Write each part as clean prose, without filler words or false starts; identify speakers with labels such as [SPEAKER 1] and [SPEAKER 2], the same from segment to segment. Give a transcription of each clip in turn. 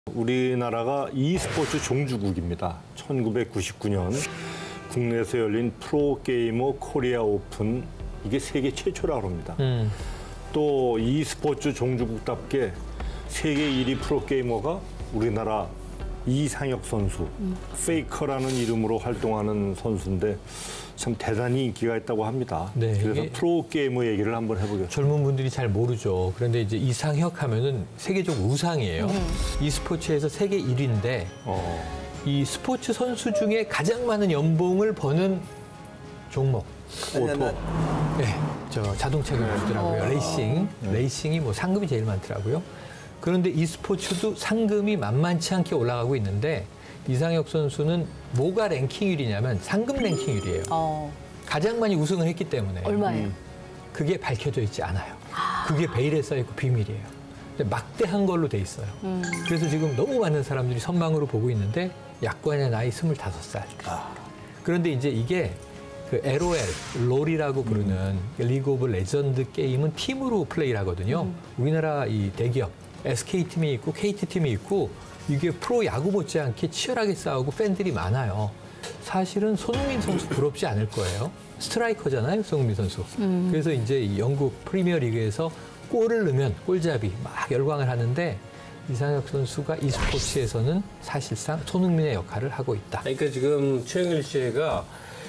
[SPEAKER 1] 우리나라가 e스포츠 종주국입니다. 1999년 국내에서 열린 프로게이머 코리아 오픈, 이게 세계 최초라고 합니다. 또 e스포츠 종주국답게 세계 1위 프로게이머가 우리나라 이상혁 선수, 페이커라는 이름으로 활동하는 선수인데 참 대단히 인기가 있다고 합니다.
[SPEAKER 2] 네,
[SPEAKER 1] 그래서 프로게이머 얘기를 한번 해보겠습니다.
[SPEAKER 2] 젊은 분들이 잘 모르죠. 그런데 이제 이상혁 하면은 세계적 우상이에요. e스포츠에서 세계 1위인데 이 스포츠 선수 중에 가장 많은 연봉을 버는 종목.
[SPEAKER 1] 오토.
[SPEAKER 2] 네, 저 자동차 기술더라고요. 레이싱. 레이싱이 뭐 상금이 제일 많더라고요. 그런데 e스포츠도 상금이 만만치 않게 올라가고 있는데 이상혁 선수는 뭐가 랭킹 1위냐면 상금 랭킹 1위예요. 가장 많이 우승을 했기 때문에.
[SPEAKER 3] 얼마예요?
[SPEAKER 2] 그게 밝혀져 있지 않아요. 그게 베일에 써있고 비밀이에요. 막대한 걸로 돼 있어요. 그래서 지금 너무 많은 사람들이 선망으로 보고 있는데 약관의 나이 25살. 그런데 이제 이게 그 LOL, 롤이라고 부르는 리그 오브 레전드 게임은 팀으로 플레이를 하거든요. 우리나라 이 대기업, SK팀이 있고 KT팀이 있고 이게 프로 야구 못지않게 치열하게 싸우고 팬들이 많아요. 사실은 손흥민 선수 부럽지 않을 거예요. 스트라이커잖아요, 손흥민 선수. 그래서 이제 이 영국 프리미어 리그에서 골을 넣으면 골잡이 막 열광을 하는데 이상혁 선수가 e스포츠에서는 사실상 손흥민의 역할을 하고 있다.
[SPEAKER 4] 그러니까 지금 최영일 씨가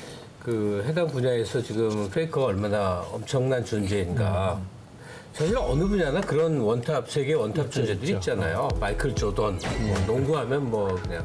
[SPEAKER 4] 그 해당 분야에서 지금 페이커가 얼마나 엄청난 존재인가. 사실 어느 분야나 그런 원탑, 세계 원탑 존재들이 있잖아요. 마이클 조던, 뭐 농구하면 뭐 그냥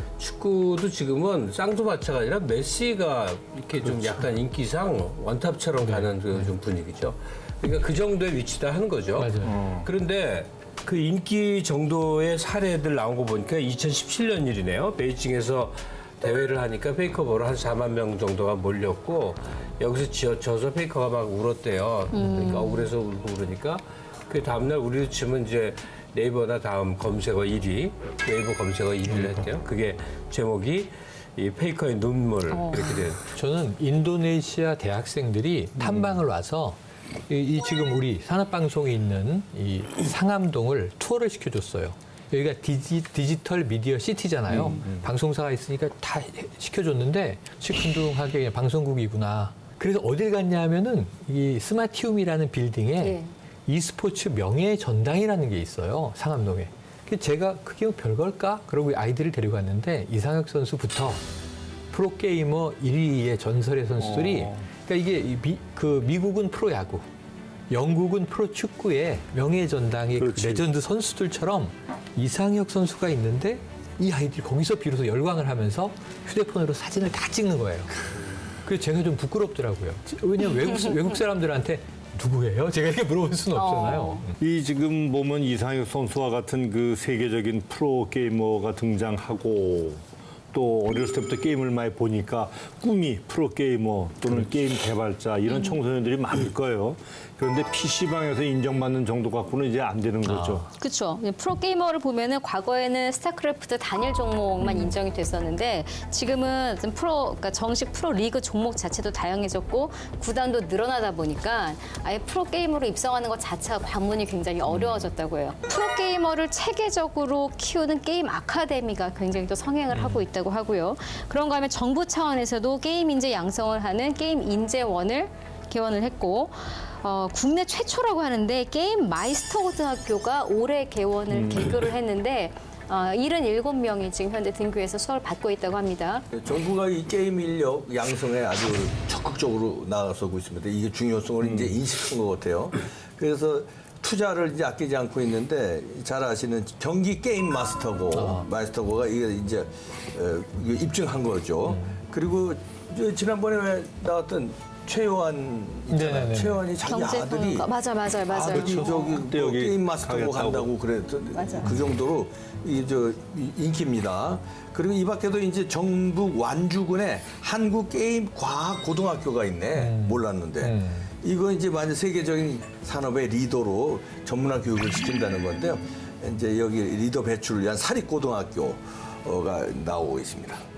[SPEAKER 4] 축구도 지금은 쌍두마차가 아니라 메시가 이렇게 좀 약간 인기상 원탑처럼 가는 그 좀 분위기죠. 그러니까 그 정도의 위치다 하는 거죠.
[SPEAKER 2] 맞아요.
[SPEAKER 4] 그런데 그 인기 정도의 사례들 나온 거 보니까 2017년 일이네요. 베이징에서 대회를 하니까 페이커 보러 한 4만 명 정도가 몰렸고 여기서 져서 페이커가 막 울었대요. 그러니까 억울해서 울고 그러니까 그 다음날 우리로 치면 이제 네이버나 다음 검색어 1위, 네이버 검색어 1위를 했대요. 그게 제목이 이 페이커의 눈물 이렇게 된.
[SPEAKER 2] 저는 인도네시아 대학생들이 탐방을 와서 이 지금 우리 산업방송에 있는 이 상암동을 투어를 시켜줬어요. 여기가 디지털 미디어 시티잖아요. 방송사가 있으니까 다 시켜줬는데 시큰둥하게 그냥 방송국이구나. 그래서 어딜 갔냐 하면은 이 스마티움이라는 빌딩에 e스포츠 명예 전당이라는 게 있어요. 상암동에. 제가 그게 별걸까? 그러고 아이들을 데려갔는데 이상혁 선수부터 프로게이머 1위의 전설의 선수들이 그러니까 이게 미국은 프로야구, 영국은 프로축구의 명예 전당의 그 레전드 선수들처럼 이상혁 선수가 있는데 이 아이들이 거기서 비로소 열광을 하면서 휴대폰으로 사진을 다 찍는 거예요. 그래서 제가 좀 부끄럽더라고요. 왜냐면 외국 사람들한테 누구예요? 제가 이렇게 물어볼 수는 없잖아요.
[SPEAKER 1] 이 지금 보면 이상혁 선수와 같은 그 세계적인 프로게이머가 등장하고 또 어렸을 때부터 게임을 많이 보니까 꿈이 프로게이머 또는 게임 개발자 이런 청소년들이 많을 거예요. 그런데 PC방에서 인정받는 정도 갖고는 이제 안 되는 거죠.
[SPEAKER 3] 그렇죠. 프로게이머를 보면은 과거에는 스타크래프트 단일 종목만 인정이 됐었는데 지금은 그러니까 정식 프로 리그 종목 자체도 다양해졌고 구단도 늘어나다 보니까 아예 프로게이머로 입성하는 것 자체가 관문이 굉장히 어려워졌다고 해요. 프로게이머를 체계적으로 키우는 게임 아카데미가 굉장히 또 성행을 하고 있다고 하고요. 그런가 하면 정부 차원에서도 게임 인재 양성을 하는 게임 인재원을 개원을 했고 국내 최초라고 하는데 게임 마이스터 고등학교가 올해 개원을 개교를 했는데 77명이 지금 현재 등교해서 수업을 받고 있다고 합니다.
[SPEAKER 5] 정부가 이 게임 인력 양성에 아주 적극적으로 나아서고 있습니다. 이게 중요성을 이제 인식한 것 같아요. 그래서 투자를 이제 아끼지 않고 있는데 잘 아시는 경기 게임 마스터고가 이게 이제 입증한 거죠. 그리고 지난번에 나왔던 최요한 있잖아요. 최요한이 자기 아들이
[SPEAKER 3] 맞아요.
[SPEAKER 5] 아들이 저기 게임 마스터고 간다고 그랬던 그 정도로 인기입니다. 그리고 이 밖에도 이제 전북 완주군에 한국 게임 과학 고등학교가 있네. 몰랐는데 이거 이제 완전 세계적인 산업의 리더로 전문화 교육을 시킨다는 건데요. 이제 여기 리더 배출을 위한 사립 고등학교가 나오고 있습니다.